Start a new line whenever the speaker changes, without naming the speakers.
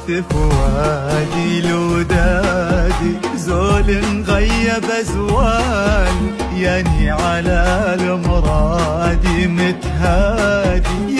فؤادي الودادي زول غيب زوال، يعني على المرادي متهادي